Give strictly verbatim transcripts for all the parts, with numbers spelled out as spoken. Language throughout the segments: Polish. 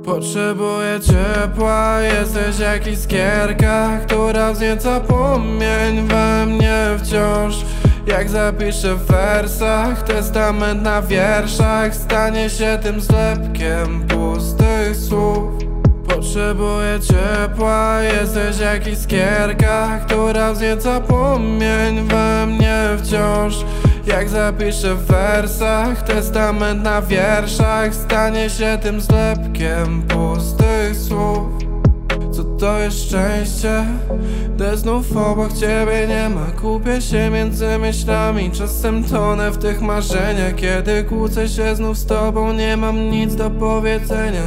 Potrzebuję ciepła, jesteś jak iskierka, która wznieca płomień we mnie wciąż. Jak zapiszę w wersach, testament na wierszach stanie się tym zlepkiem pustych słów. Potrzebuję ciepła, jesteś jak iskierka, która wznieca płomień we mnie wciąż. Jak zapiszę w wersach, testament na wierszach stanie się tym zlepkiem pustych słów. Co to jest szczęście? Gdy znów obok ciebie nie ma, kupię się między myślami. Czasem tonę w tych marzeniach, kiedy kłócę się znów z tobą, nie mam nic do powiedzenia.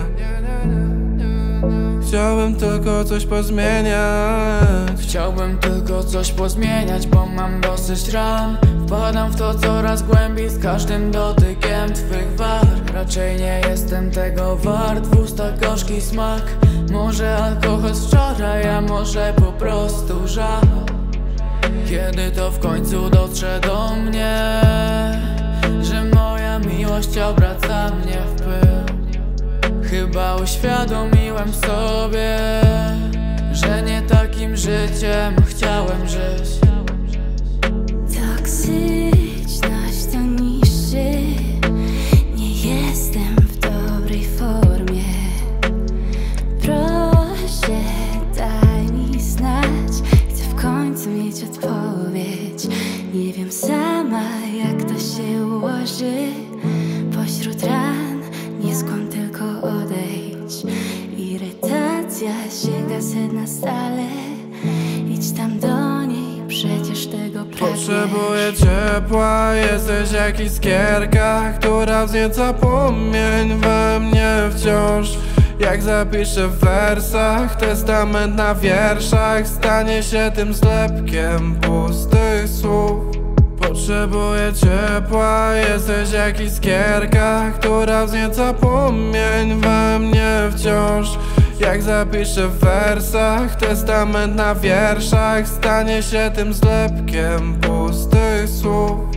Chciałbym tylko coś pozmieniać. Chciałbym tylko coś pozmieniać, bo mam dosyć ran. Wpadam w to coraz głębiej z każdym dotykiem twych warg. Raczej nie jestem tego wart, w ustach gorzki smak. Może alkohol z wczoraj, a może po prostu żal. Kiedy to w końcu dotrze do mnie, że moja miłość obraca mnie w pył. Chyba uświadomiłem sobie, że nie takim życiem chciałem żyć. Toksyczność to niższy, nie jestem w dobrej formie. Proszę, daj mi znać, chcę w końcu mieć odpowiedź. Nie wiem sama, jak to się ułoży. Pośród ran nie skłam, tylko odejdź. Irytacja sięga sedna stale. Idź tam do niej, przecież tego pragniesz. Potrzebuję ciepła, jesteś jak iskierka, która wznieca płomień we mnie wciąż. Jak zapiszę w wersach, testament na wierszach stanie się tym zlepkiem pustych słów. Potrzebuję ciepła, jesteś jak iskierka, która wznieca płomień we mnie wciąż. Jak zapiszę w wersach, testament na wierszach stanie się tym zlepkiem pustych słów.